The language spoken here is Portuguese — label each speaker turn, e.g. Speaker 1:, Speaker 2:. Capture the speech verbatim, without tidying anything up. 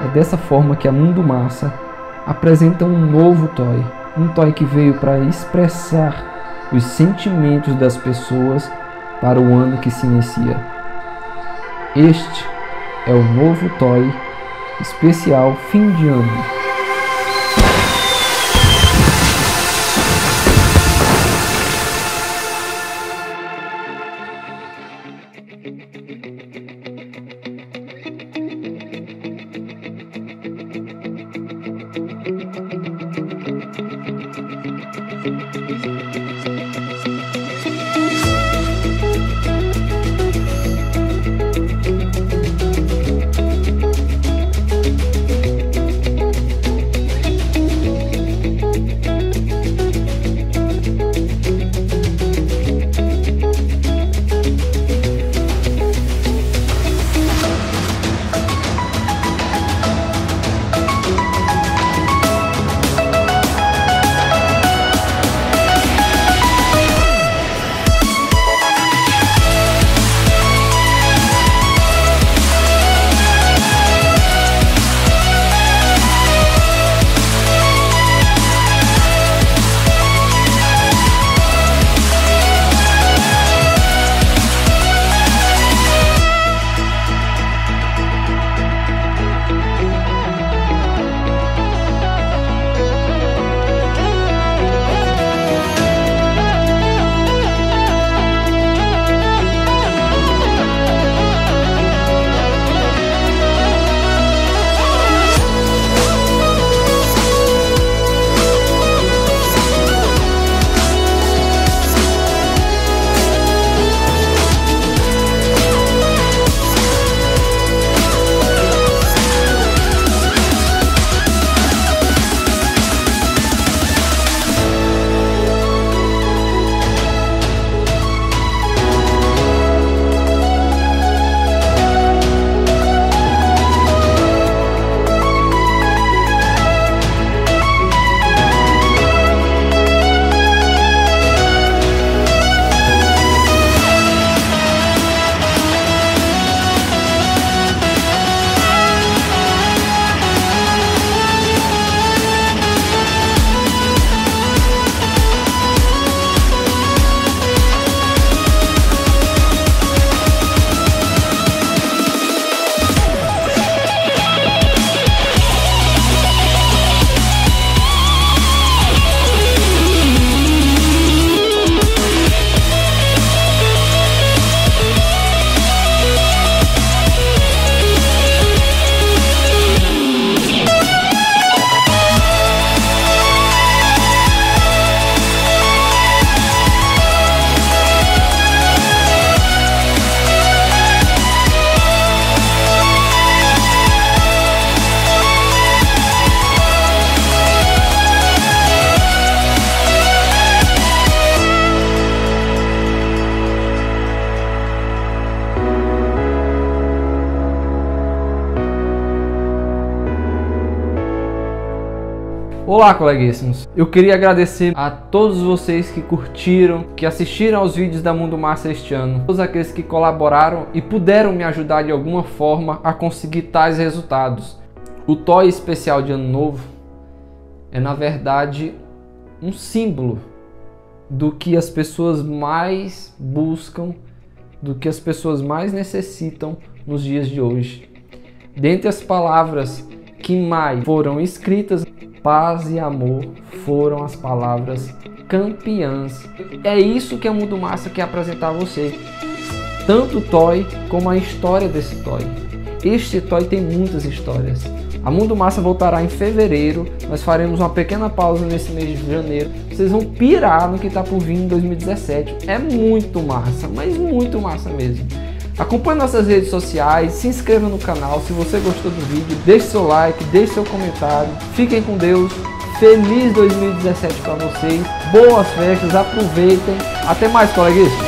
Speaker 1: É dessa forma que a Mundo Massa apresenta um novo toy, um toy que veio para expressar os sentimentos das pessoas para o ano que se inicia. Este é o novo toy especial fim de ano. Olá, coleguíssimos! Eu queria agradecer a todos vocês que curtiram, que assistiram aos vídeos da Mundo Massa este ano, todos aqueles que colaboraram e puderam me ajudar de alguma forma a conseguir tais resultados. O toy especial de Ano Novo é, na verdade, um símbolo do que as pessoas mais buscam, do que as pessoas mais necessitam nos dias de hoje. Dentre as palavras que mais foram escritas, paz e amor foram as palavras campeãs. É isso que a Mundo Massa quer apresentar a você. Tanto o toy como a história desse toy. Este toy tem muitas histórias. A Mundo Massa voltará em fevereiro. Nós faremos uma pequena pausa nesse mês de janeiro. Vocês vão pirar no que está por vir em dois mil e dezessete. É muito massa, mas muito massa mesmo. Acompanhe nossas redes sociais, se inscreva no canal se você gostou do vídeo, deixe seu like, deixe seu comentário. Fiquem com Deus, feliz dois mil e dezessete para vocês, boas festas, aproveitem. Até mais, coleguinhas!